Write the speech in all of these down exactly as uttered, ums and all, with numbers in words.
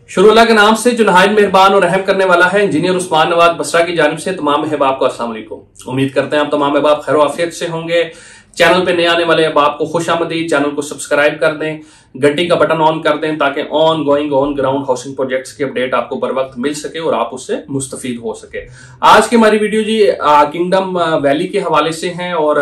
शुरू अल्लाह के नाम से जो नहायत मेहरबान और रहम करने वाला है। इंजीनियर उस्मान नवाज बसरा की जानिब से तमाम अहबाब को अस्सलाम वालेकुम। उम्मीद करते हैं आप तमाम अहबाब खैर आफियत से होंगे। चैनल पे नए आने वाले अहबाब को खुश आमदीद। चैनल को सब्सक्राइब कर दें, घंटी का बटन ऑन कर दें ताकि on going on ground housing projects की अपडेट आपको बर वक्त मिल सके और आप उससे मुस्तफीद हो सके। आज की हमारी वीडियो जी किंगडम वैली के हवाले से हैं और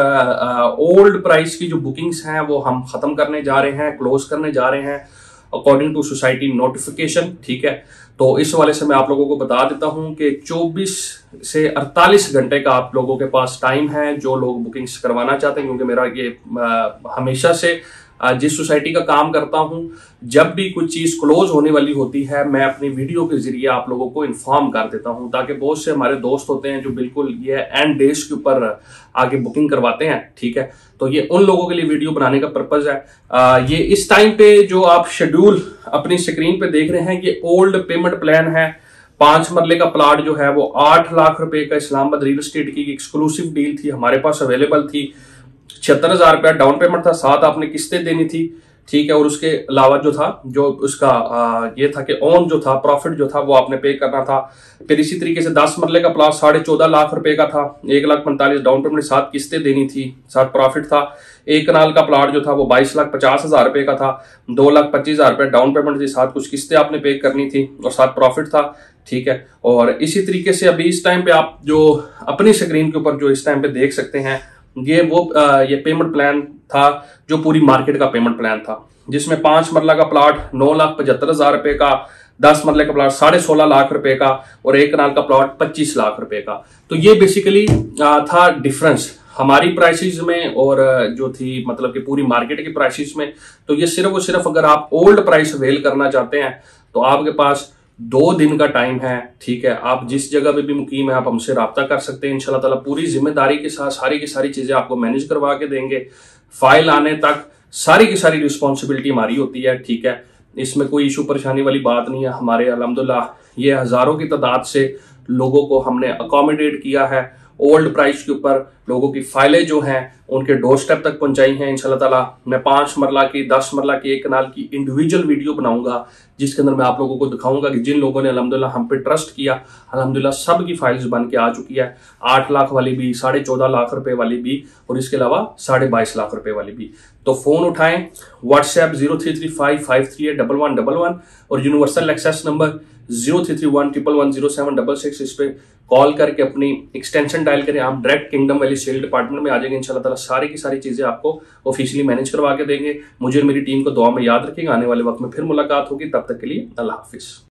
ओल्ड प्राइस की जो बुकिंग्स हैं वो हम खत्म करने जा रहे हैं, क्लोज करने जा रहे हैं अकॉर्डिंग टू सोसाइटी नोटिफिकेशन। ठीक है, तो इस हवाले से मैं आप लोगों को बता देता हूं कि चौबीस से अड़तालीस घंटे का आप लोगों के पास टाइम है जो लोग बुकिंग्स करवाना चाहते हैं, क्योंकि मेरा ये आ, हमेशा से आ, जिस सोसाइटी का काम करता हूं, जब भी कुछ चीज क्लोज होने वाली होती है मैं अपनी वीडियो के जरिए आप लोगों को इन्फॉर्म कर देता हूं, ताकि बहुत से हमारे दोस्त होते हैं जो बिल्कुल ये एंड डेज के ऊपर आगे बुकिंग करवाते हैं। ठीक है, तो ये उन लोगों के लिए वीडियो बनाने का पर्पज है। आ, ये इस टाइम पे जो आप शेड्यूल अपनी स्क्रीन पे देख रहे हैं ये ओल्ड पेमेंट प्लान है। पांच मरले का प्लाट जो है वो आठ लाख रुपए का इस्लामाबाद रियल एस्टेट की एक्सक्लूसिव डील थी, हमारे पास अवेलेबल थी। छिहत्तर हजार रुपया डाउन पेमेंट था, साथ आपने किस्तें देनी थी। ठीक है, और उसके अलावा जो था जो उसका आ, ये था कि ऑन जो था प्रॉफिट जो था वो आपने पे करना था। फिर इसी तरीके से दस मरले का प्लाट साढ़े चौदह लाख रुपए का था, एक लाख पैंतालीस डाउन पेमेंट, सात किस्तें देनी थी, साथ प्रॉफिट था। एक कनाल का प्लाट जो था वो बाईस लाख पचास हजार रुपए का था, दो लाख पच्चीस हजार रुपए डाउन पेमेंट थी, साथ कुछ किस्तें आपने पे करनी थी और साथ प्रॉफिट था। ठीक है, और इसी तरीके से अभी इस टाइम पे आप जो अपनी स्क्रीन के ऊपर जो इस टाइम पे देख सकते हैं ये वो आ, ये पेमेंट प्लान था जो पूरी मार्केट का पेमेंट प्लान था, जिसमें पांच मरला का प्लाट नौ लाख पचहत्तर हजार रुपए का, दस मरले का प्लाट साढ़े सोलह लाख रुपए का और एक कनाल का प्लाट पच्चीस लाख रुपए का। तो ये बेसिकली था डिफरेंस हमारी प्राइसेस में और जो थी मतलब कि पूरी मार्केट की प्राइसेस में। तो ये सिर्फ और सिर्फ अगर आप ओल्ड प्राइस अवेल करना चाहते हैं तो आपके पास दो दिन का टाइम है। ठीक है, आप जिस जगह पे भी मुकीम है आप हमसे रब्ता कर सकते हैं। इंशाल्लाह ताला पूरी जिम्मेदारी के साथ सारी की सारी चीजें आपको मैनेज करवा के देंगे। फाइल आने तक सारी की सारी रिस्पॉन्सिबिलिटी हमारी होती है। ठीक है, इसमें कोई इशू परेशानी वाली बात नहीं है। हमारे अल्हम्दुलिल्लाह ये हजारों की तादाद से लोगों को हमने अकोमोडेट किया है। ओल्ड प्राइस के ऊपर लोगों की फाइलें जो हैं उनके डोर स्टेप तक पहुंचाई हैं। इंशाल्लाह ताला मैं पांच मरला की, दस मरला की, एक कनाल की इंडिविजुअल वीडियो बनाऊंगा जिसके अंदर मैं आप लोगों को दिखाऊंगा कि जिन लोगों ने अल्हम्दुलिल्लाह हम पे ट्रस्ट किया, अल्हम्दुलिल्लाह सब की फाइल्स बन के आ चुकी है। आठ लाख वाली भी, साढ़े चौदह लाख रुपए वाली भी और इसके अलावा साढ़े बाईस लाख रुपए वाली भी। तो फोन उठाएं, WhatsApp zero three three five five three eight double one double one और universal access number zero three three one triple one zero seven double six, इस पे कॉल करके अपनी एक्सटेंशन डायल करें। आप direct kingdom valley sale department में आ जाएंगे। इंशाल्लाह ताला सारी की सारी चीजें आपको ऑफिशियली मैनेज करवा के देंगे। मुझे और मेरी टीम को दुआ में याद रखिएगा। आने वाले वक्त में फिर मुलाकात होगी, तब तक के लिए अल्लाह हाफिज।